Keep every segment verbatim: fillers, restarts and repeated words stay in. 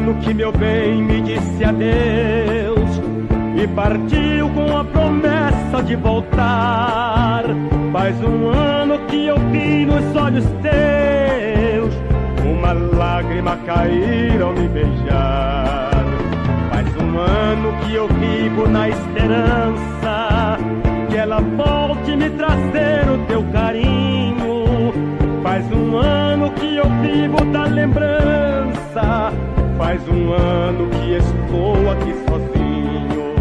ano que meu bem me disse adeus e partiu com a promessa de voltar. Faz um ano que eu vi nos olhos teus uma lágrima cair ao me beijar. Faz um ano que eu vivo na esperança que ela volte me trazer o teu carinho. Faz um ano que eu vivo da lembrança. Faz um ano que estou aqui sozinho.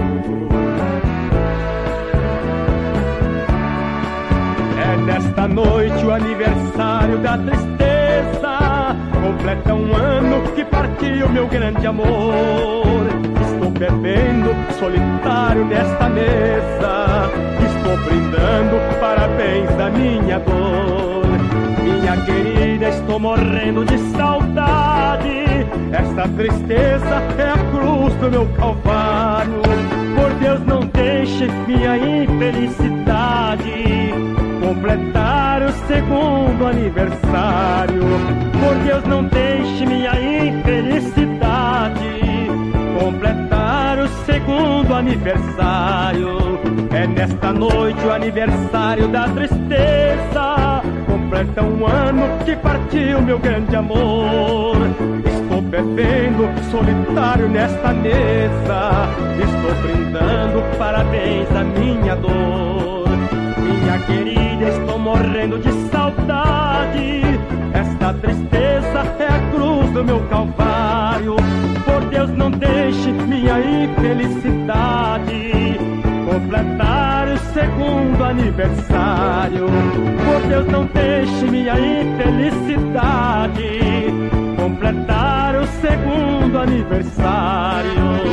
É nesta noite o aniversário da tristeza. Completa um ano que partiu meu grande amor. Estou bebendo solitário nesta mesa. Estou brindando parabéns da minha dor. Minha querida, estou morrendo de saudade. Esta tristeza é a cruz do meu calvário. Por Deus, não deixe minha infelicidade completar o segundo aniversário. Por Deus, não deixe minha infelicidade completar o segundo aniversário. É nesta noite o aniversário da tristeza. Completa um ano que partiu meu grande amor. Estou bebendo solitário nesta mesa. Estou brindando parabéns à minha dor. Minha querida, estou morrendo de saudade. Esta tristeza é a cruz do meu calvário. Por Deus, não deixe minha infelicidade completar o segundo aniversário. Por Deus, não deixe minha infelicidade completar o segundo aniversário.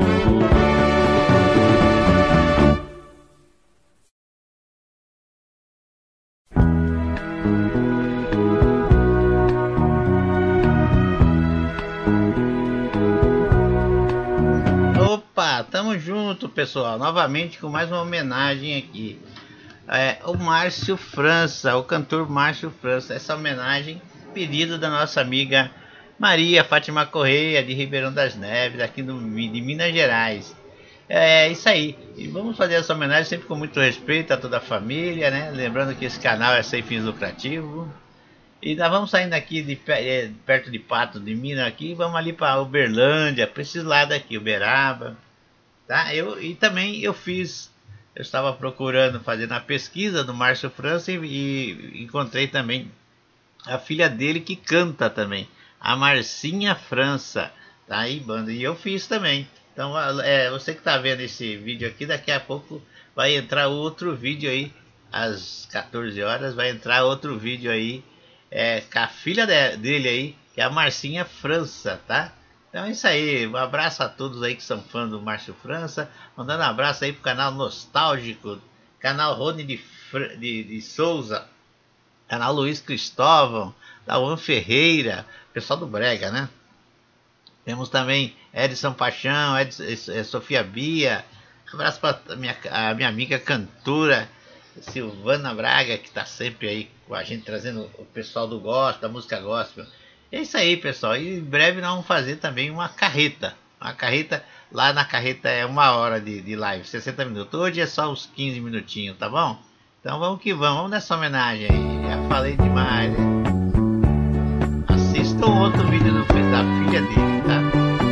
Tamo junto, pessoal, novamente com mais uma homenagem aqui. É, o Márcio França, o cantor Márcio França. Essa homenagem pedido da nossa amiga Maria Fátima Correia, de Ribeirão das Neves, aqui do, de Minas Gerais. É isso aí, e vamos fazer essa homenagem sempre com muito respeito a toda a família, né? Lembrando que esse canal é sem fins lucrativos. E nós vamos saindo aqui de perto de Pato de Minas aqui, vamos ali para Uberlândia, para esses lados aqui, Uberaba. Tá? Eu, e também eu fiz, eu estava procurando, fazendo a pesquisa do Márcio França e, e encontrei também a filha dele que canta também, a Marcinha França, tá aí, banda, e eu fiz também. Então, é, você que está vendo esse vídeo aqui, daqui a pouco vai entrar outro vídeo aí, às quatorze horas, vai entrar outro vídeo aí, é, com a filha de, dele aí, que é a Marcinha França, tá? Então é isso aí, um abraço a todos aí que são fãs do Márcio França, mandando um abraço aí pro canal Nostálgico, canal Rony de, de, de Souza, canal Luiz Cristóvão, Dawan Ferreira, pessoal do Brega, né? Temos também Edson Paixão, Edson, Sofia Bia, um abraço para a minha, a minha amiga cantora Silvana Braga, que está sempre aí com a gente, trazendo o pessoal do gospel, da música gospel. É isso aí, pessoal, e em breve nós vamos fazer também uma carreta, uma carreta, lá na carreta é uma hora de, de live, sessenta minutos, hoje é só uns quinze minutinhos, tá bom? Então vamos que vamos, vamos nessa homenagem aí, já falei demais, né? Assista um outro vídeo do, da filha dele, tá?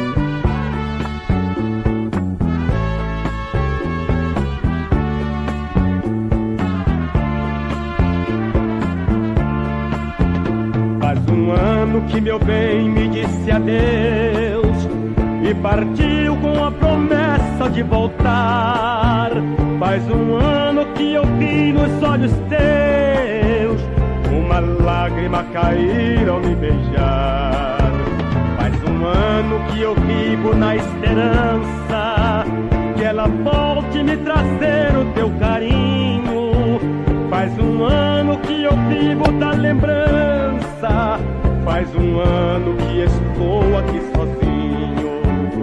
Um ano que meu bem me disse adeus e partiu com a promessa de voltar. Faz um ano que eu vi nos olhos teus uma lágrima cair ao me beijar. Faz um ano que eu vivo na esperança que ela volte me trazer o teu carinho. Faz um ano que eu vivo da lembrança. Faz um ano que estou aqui sozinho.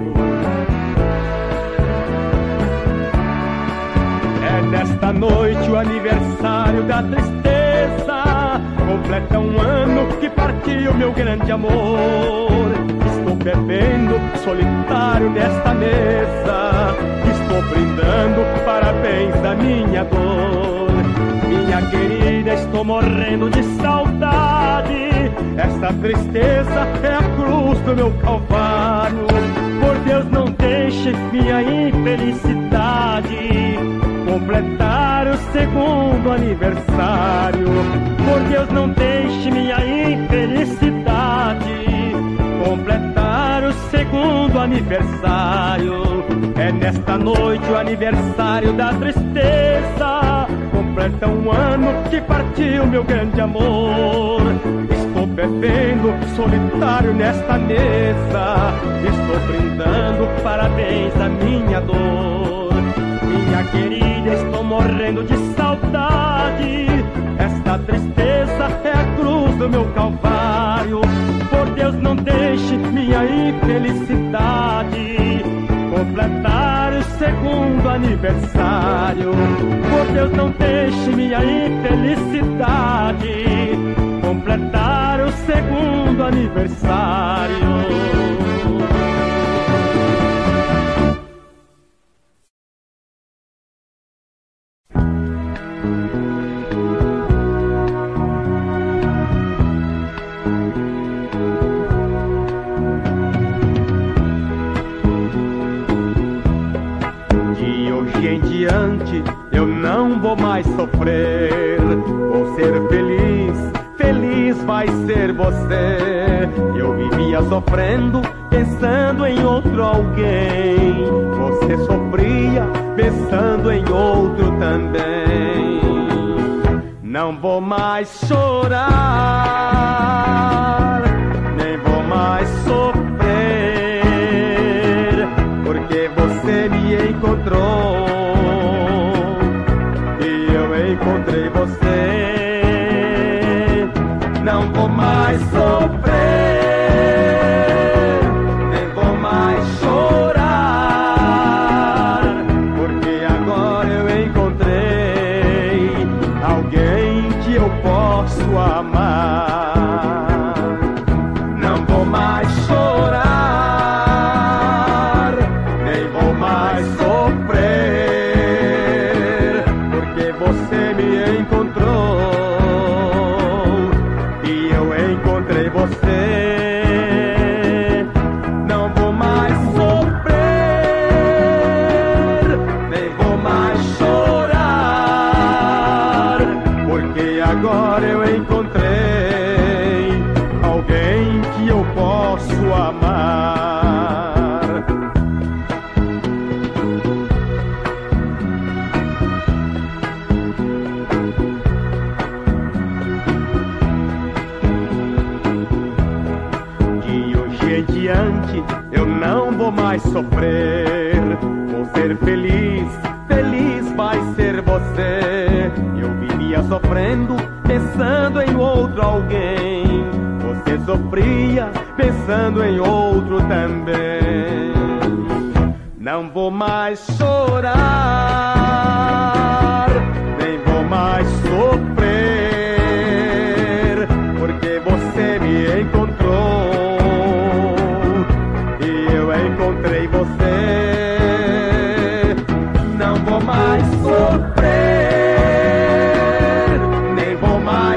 É nesta noite o aniversário da tristeza. Completa um ano que partiu meu grande amor. Estou Estou bebendo solitário nesta mesa, estou brindando parabéns da minha dor. Minha querida, estou morrendo de saudade. Essa tristeza é a cruz do meu calvário. Por Deus, não deixe minha infelicidade completar o segundo aniversário. Por Deus, não deixe minha infelicidade completar o segundo aniversário. É nesta noite o aniversário da tristeza, completa um ano que partiu meu grande amor. Estou bebendo solitário nesta mesa, estou brindando parabéns à minha dor. Minha querida, estou morrendo de saudade. Esta tristeza é a cruz do meu calvário. Por Deus, não deixe minha infelicidade completar o segundo aniversário. Por Deus, não deixe minha infelicidade completar o segundo aniversário. Eu não vou mais sofrer, vou ser feliz, feliz vai ser você. Eu vivia sofrendo, pensando em outro alguém. Você sofria, pensando em outro também. Não vou mais chorar, nem vou mais sofrer, porque você me encontrou. Encontrei você. Não vou mais sofrer, nem vou mais chorar, porque agora eu encontrei alguém que eu posso amar. Não vou mais chorar, nem vou mais sofrer, porque você me encontrou e eu encontrei você. Não vou mais sofrer, nem vou mais chorar, porque agora eu encontrei alguém que eu posso amar. Eu não vou mais sofrer, vou ser feliz, feliz vai ser você. Eu vivia sofrendo, pensando em outro alguém. Você sofria, pensando em outro também. Não vou mais chorar, nem vou mais sofrer, porque você me encontrou. Encontrei você. Não vou mais sofrer, nem vou mais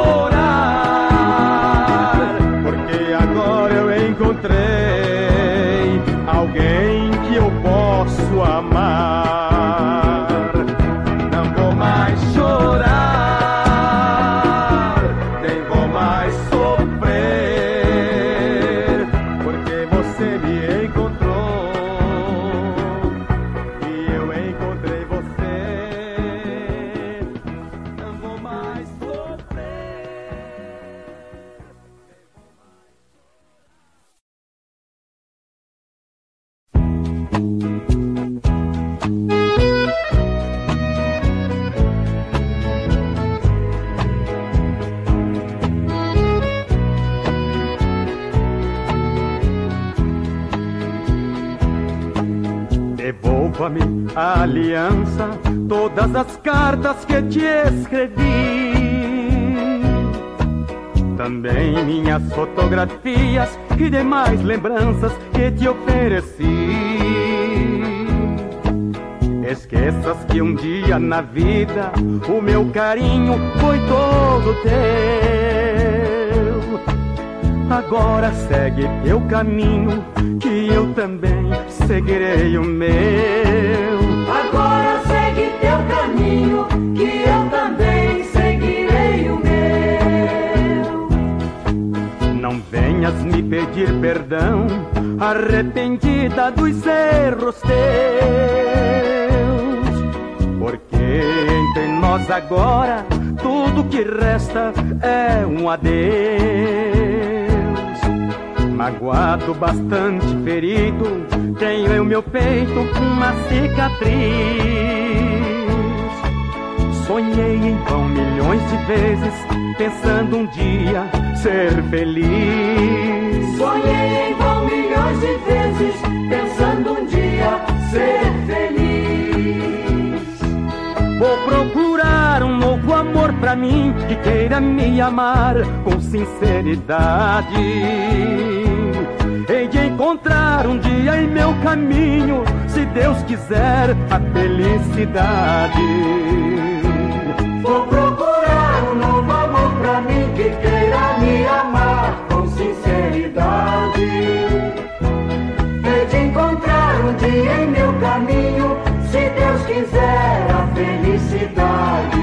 chorar, porque agora eu encontrei alguém que eu posso amar. Não vou mais chorar, nem vou mais sofrer, porque você me encontrou. Devolva-me a aliança, todas as cartas que te escrevi. também minhas fotografias e demais lembranças que te ofereci. Esqueças que um dia na vida o meu carinho foi todo teu. Agora segue teu caminho, que eu também seguirei o meu. Agora segue teu caminho, que eu também seguirei o meu. Não venhas me pedir perdão, arrependida dos erros teus, porque entre nós agora tudo que resta é um adeus. Magoado, bastante ferido, tenho em meu peito uma cicatriz. Sonhei em vão milhões de vezes, pensando um dia ser feliz. Sonhei em vão milhões de vezes, pensando um dia ser feliz. Vou procurar um novo amor pra mim, que queira me amar com sinceridade. Hei de encontrar um dia em meu caminho, se Deus quiser, a felicidade. Vou procurar um novo amor pra mim, que queira me amar com sinceridade. Hei de encontrar um dia em meu caminho, se Deus quiser, a felicidade.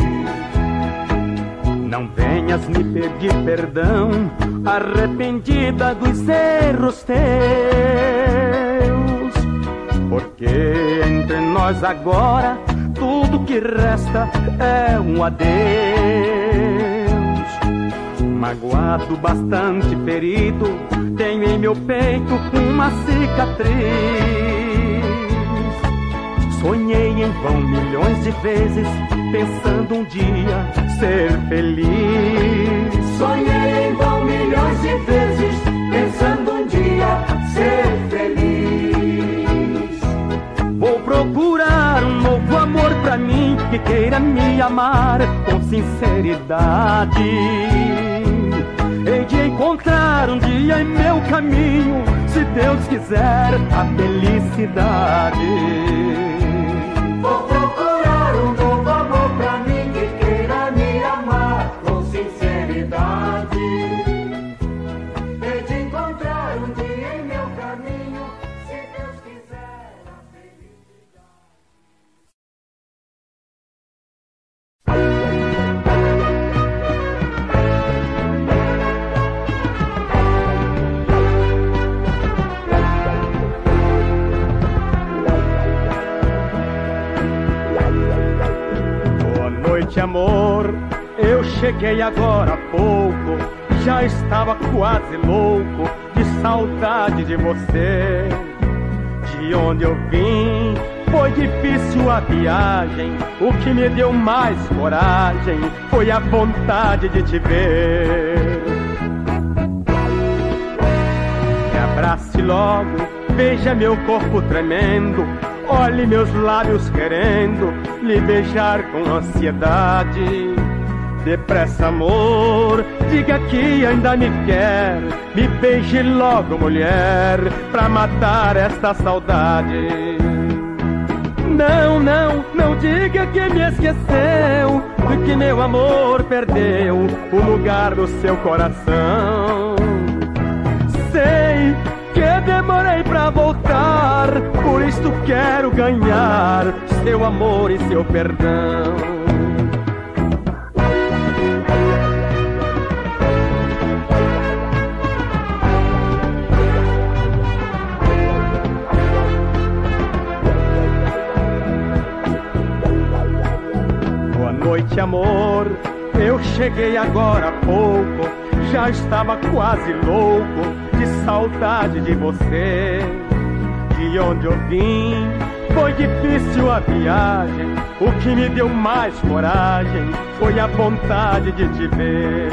Não venhas me pedir perdão, arrependida dos erros teus, porque entre nós agora tudo que resta é um adeus. Magoado, bastante ferido, tenho em meu peito uma cicatriz. Sonhei em vão milhões de vezes, pensando um dia ser feliz. Sonhei em vão milhões de vezes, pensando um dia ser feliz. Vou procurar um novo amor pra mim, que queira me amar com sinceridade. Hei de encontrar um dia em meu caminho, se Deus quiser, a felicidade. Vou procurar um novo amor pra mim, que queira me amar com sinceridade. Hei de encontrar um dia em meu caminho, se Deus quiser, a felicidade. Amor, eu cheguei agora há pouco, já estava quase louco de saudade de você. De onde eu vim foi difícil a viagem, o que me deu mais coragem foi a vontade de te ver. Me abrace logo, veja meu corpo tremendo, olhe meus lábios querendo lhe beijar com ansiedade. Depressa, amor, diga que ainda me quer, me beije logo, mulher, pra matar esta saudade. Não, não, não diga que me esqueceu, que meu amor perdeu o lugar do seu coração. Sei que demorei pra voltar, por isto quero ganhar seu amor e seu perdão. Boa noite, amor, eu cheguei agora há pouco, já estava quase louco de saudade de você. De onde eu vim foi difícil a viagem, o que me deu mais coragem foi a vontade de te ver.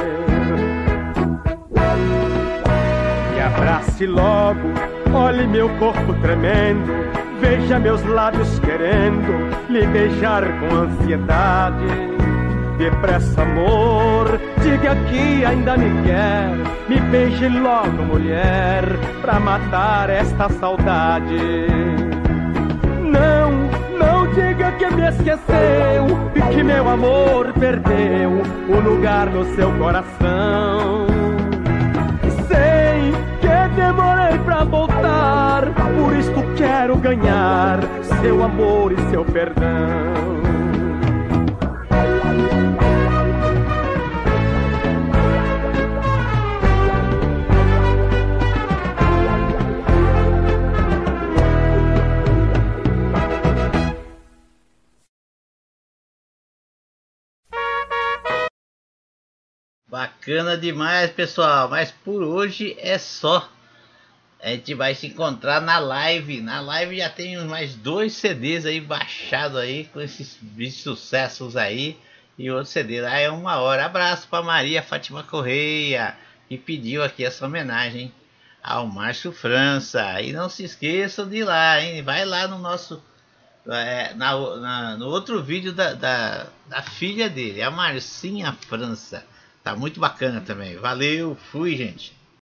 Me abrace logo, olhe meu corpo tremendo, veja meus lábios querendo lhe beijar com ansiedade. Depressa, amor, diga que ainda me quer. Me beije logo, mulher, pra matar esta saudade. Não, não diga que me esqueceu e que meu amor perdeu o lugar no seu coração. Sei que demorei pra voltar, por isto quero ganhar seu amor e seu perdão. Bacana demais, pessoal, mas por hoje é só. A gente vai se encontrar na live. Na live já tem mais dois C Ds aí baixados aí, com esses sucessos aí, e outros C Ds. Aí é uma hora. Abraço para Maria Fátima Correia, que pediu aqui essa homenagem ao Márcio França. E não se esqueçam de ir lá, hein? Vai lá no nosso é, na, na, no outro vídeo da, da, da filha dele, a Marcinha França. Tá muito bacana também. Valeu, fui, gente.